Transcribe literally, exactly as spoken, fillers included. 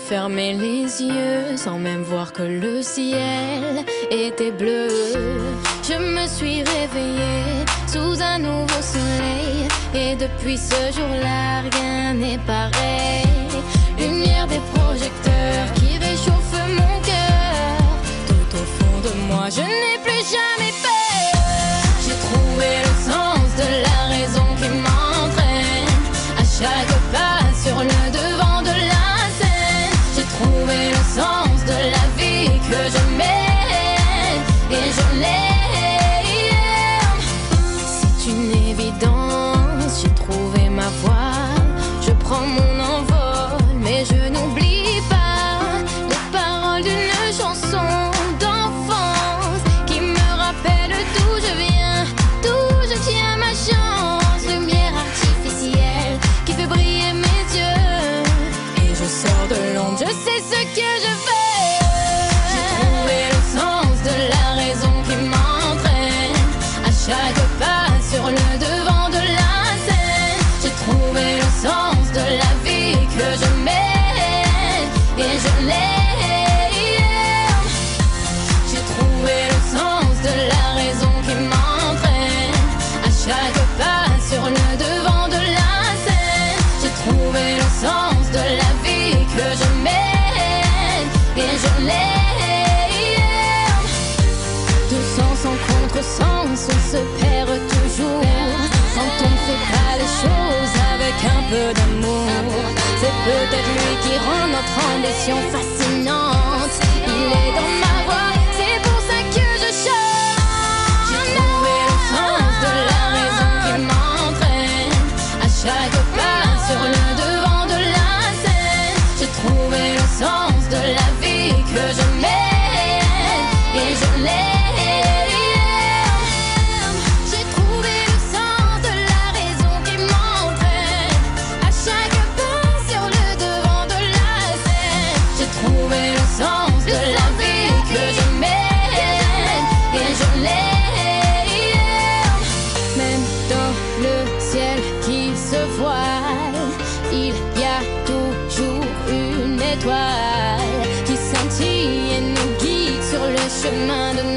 fermé les yeux sans même voir que le ciel était bleu. Je me suis réveillée sous un nouveau soleil et depuis ce jour-là rien n'est pareil. Lumière des projecteurs qui réchauffe mon cœur. Tout au fond de moi je n'ai plus jamais peur. J'ai trouvé le sens de la raison qui m'entraîne à chaque pas sur le devant de la scène. J'ai trouvé le sens de la vie que je mène et je l'aime. C'est une évidence, j'ai trouvé ma voie. Je prends mon envol mais je n'oublie pas les paroles d'une chanson d'enfance qui me rappelle d'où je viens, d'où je tiens ma chance. Lumière artificielle qui fait briller mes yeux et je sors de l'ombre, je sais ce que je veux. J'ai trouvé le sens de la raison qui m'entraîne à chaque pas sur le devant de la scène. J'ai trouvé le sens de la vie que je mène et je l'aime. J'ai trouvé le sens de la raison qui m'entraîne à chaque pas sur le devant de la scène. J'ai trouvé le sens de la vie que je mène et je l'aime. De sens en contresens, on se perd toujours quand on ne fait pas les choses avec un peu d'amour. C'est peut-être lui qui rend notre ambition fascinante. Il est dans ma voix, c'est pour ça que je chante. J'ai trouvé le sens de la raison qui m'entraîne à chaque pas sur le devant de la scène. J'ai trouvé le sens de la vie que je mène et je l'aime. J'ai trouvé le sens de la raison qui m'entraîne à chaque pas sur le devant de la scène. J'ai trouvé le sens de la vie que je mène et je l'aime. Même dans le ciel qui se voile, il y a toujours une étoile qui scintille et nous guide sur le chemin de